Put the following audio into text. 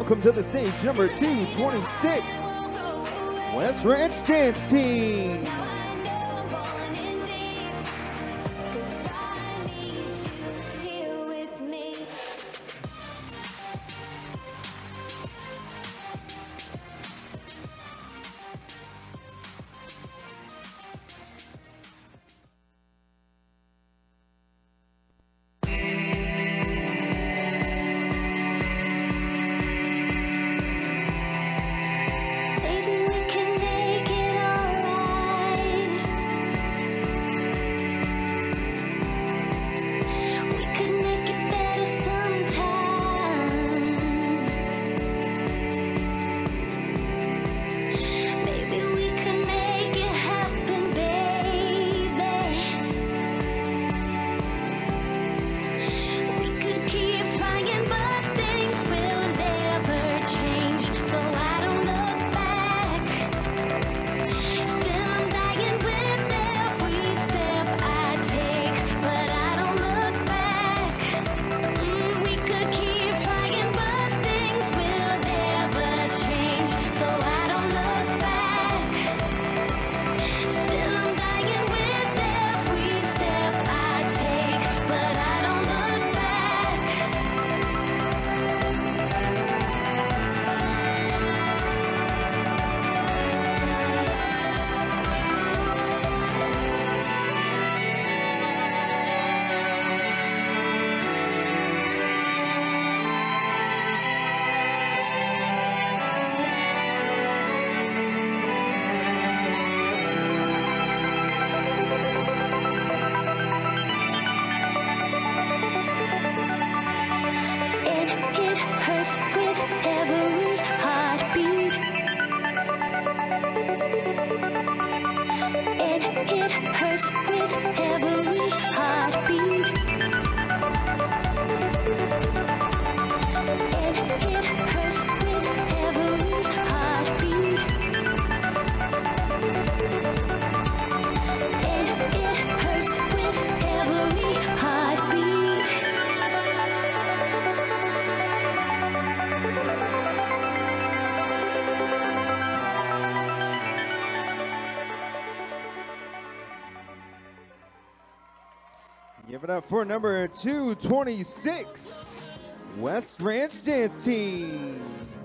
welcome to the stage number 226, West Ranch Dance Team. It hurts with every heartbeat. And it hurts with every heartbeat. And it hurts with every heartbeat. Give it up for number 226, West Ranch Dance Team.